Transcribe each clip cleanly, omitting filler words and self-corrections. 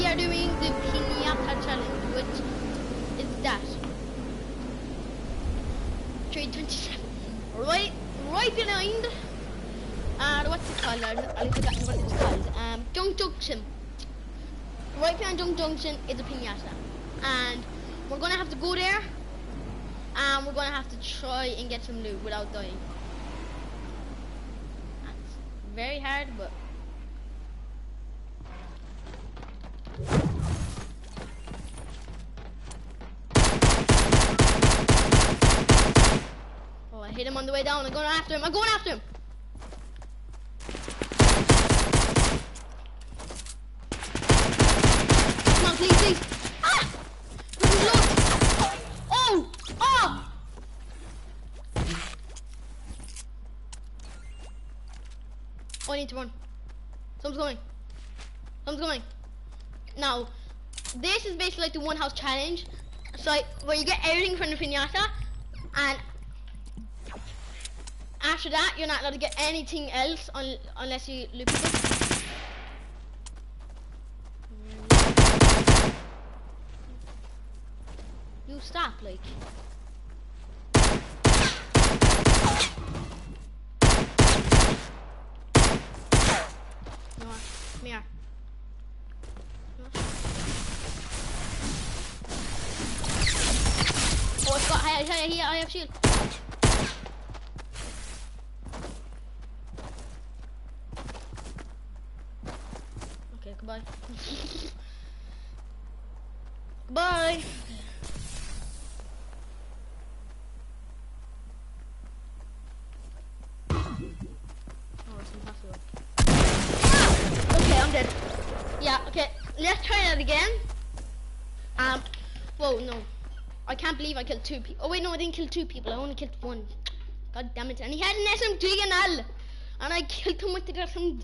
are doing the Piñata challenge, which is that. 327. Right behind. What's it called? I've forgotten what it's called. Junk Junction. Right behind Junk Junction is a Piñata, and we're gonna have to go there, and we're gonna have to try and get some loot without dying. That's very hard, but. Oh, I hit him on the way down. I'm going after him. Come on, please. Ah! Oh! Oh, I need to run. Someone's coming. Now, this is basically like the one house challenge. So where you get everything from the piñata, and after that you're not allowed to get anything else unless you loot people. You stop, like. No, come here. Oh, it's got here, I have shield. Okay, goodbye. Goodbye. Oh, it's impossible. Okay, I'm dead. Yeah, okay, let's try that again. Whoa, no. I can't believe I killed 2 people. Oh wait, no, I didn't kill 2 people. I only killed 1. God damn it! And he had an SMG and all, and I killed him with the pistol.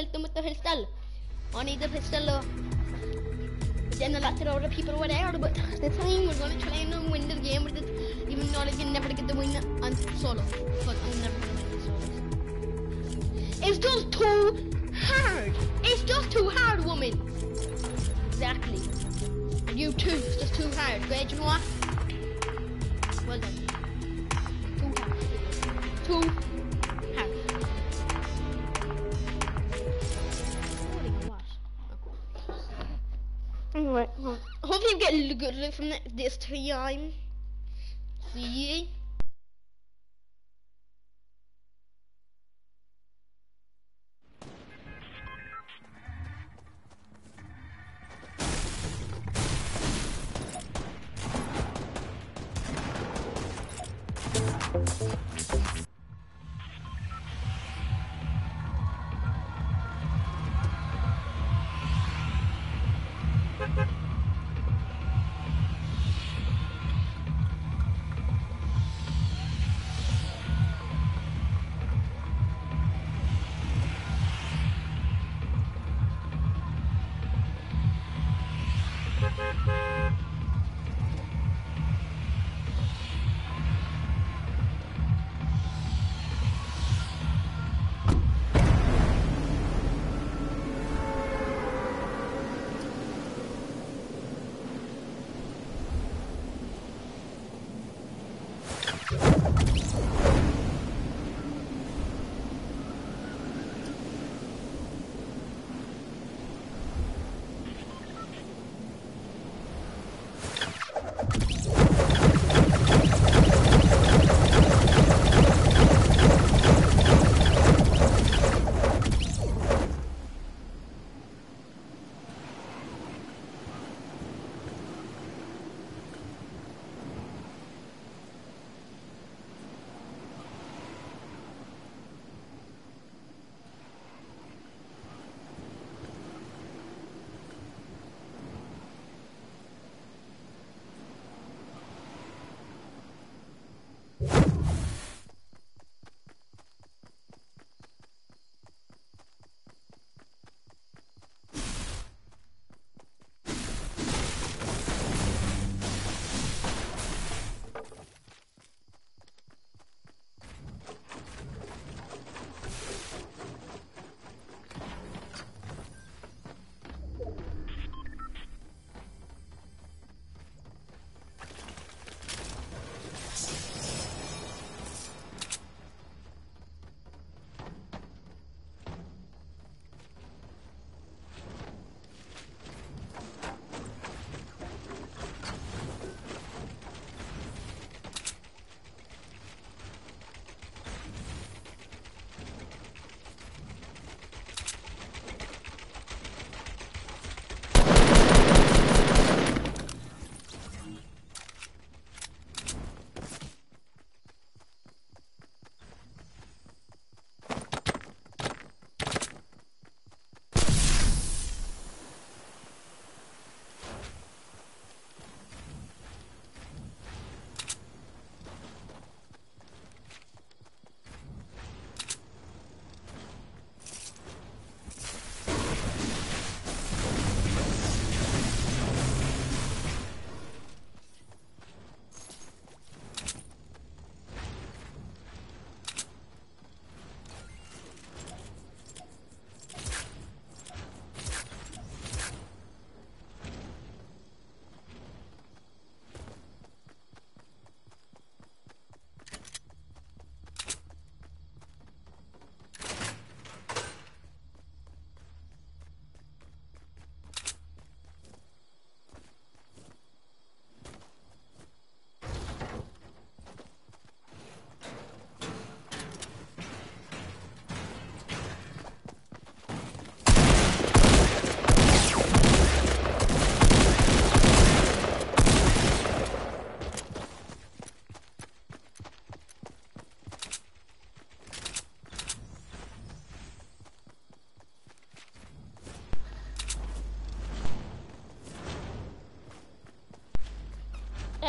I need the pistol. But then a lot of other people were there. But this time we're gonna try and win the game with it, even though I can never get the win on solo. But I'm never gonna win the solo. It's just too hard. It's just too hard, woman. Exactly. And you too. It's just too hard. Great, you know what? Well done. Too hard. Anyway, hopefully you get a good look from this time. See?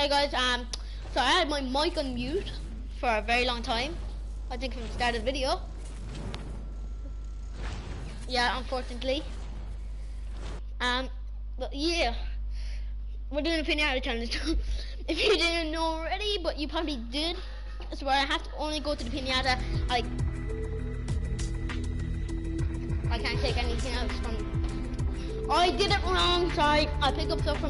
Sorry guys, so I had my mic on mute for a very long time. I think from the start of the video. Yeah, unfortunately. But yeah, we're doing a pinata challenge. If you didn't know already, but you probably did, that's where I have to only go to the pinata. I can't take anything else from. I did it wrong. Sorry. I pick up stuff from.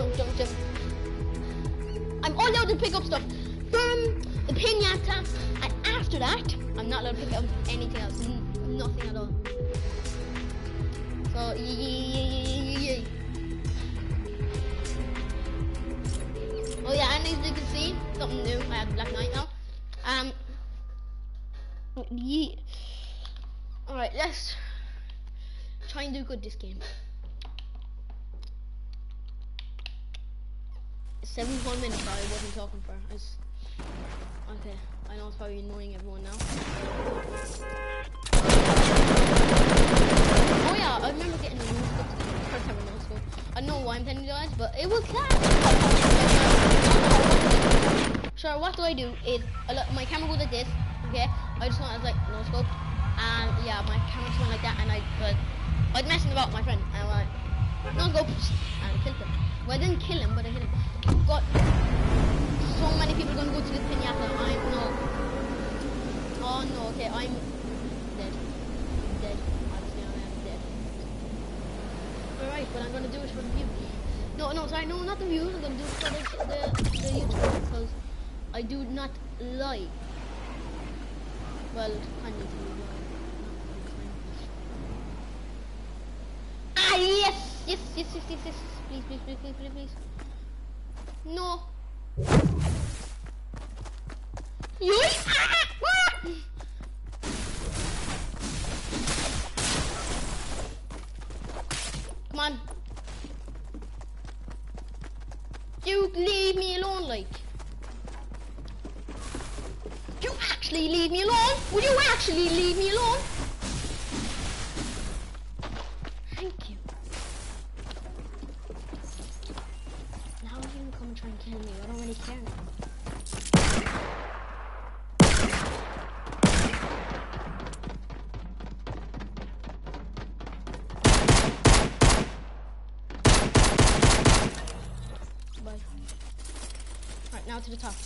I'm only allowed to pick up stuff from the pinata, and after that, I'm not allowed to pick up anything else. Nothing at all. So yeah. Oh yeah, and as you can see, something new. I have Black Knight now. Yeah. All right, let's try and do good this game. 71 minutes. I wasn't talking for. Okay, I know it's probably annoying everyone now. Oh yeah, I remember getting the first time in middle school. I don't know why I'm telling you guys, but it was class. So what do? Is my camera goes like this. Okay, I just want like no scope, and yeah, my camera just went like that, and I'd messing about with my friend, and I went no scope and killed him. Well, I didn't kill him, but I hit him. Got so many people gonna go to this pinata. Oh no, okay, I'm dead. Honestly, I'm dead. Alright, but I'm gonna do it for the views. No, sorry, no, not the views. I'm gonna do it for the YouTube, because I do not lie. Well, kind of do lie. Ah, yes. Please. No. Come on. You leave me alone, like. You actually leave me alone? Would you actually leave me alone? Thank you. Now you're gonna come and try and kill me. I don't really care now. Bye. Alright, now to the top.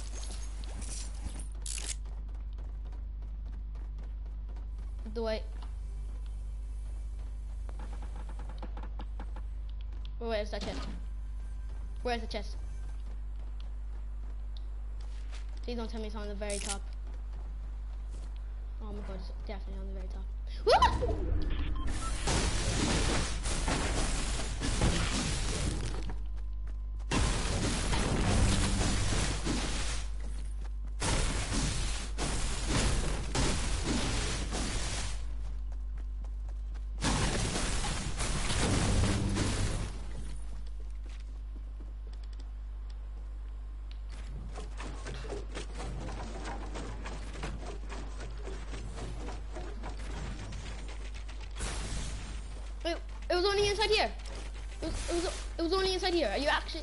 Do I? Where's that chest? Where's the chest? Please don't tell me it's on the very top. Oh my god, it's definitely on the very top. It was only inside here. It was only inside here. Are you actually?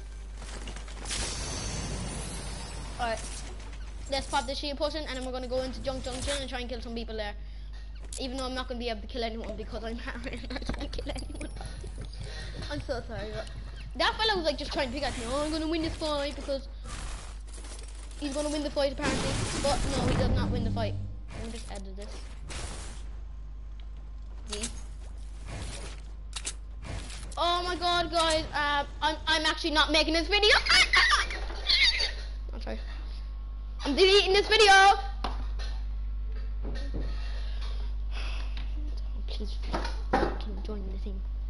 Alright. Let's pop the shield potion, and then we're gonna go into Junction and try and kill some people there. Even though I'm not gonna be able to kill anyone because I'm hammered and I can't kill anyone. I'm so sorry, but that fella was like just trying to pick at me. Oh, I'm gonna win this fight because he's gonna win the fight apparently. But no, he does not win the fight. Let me just edit this. D. Oh my god, guys, I'm actually not making this video. I'm sorry. I'm deleting this video. Please fucking join the thing.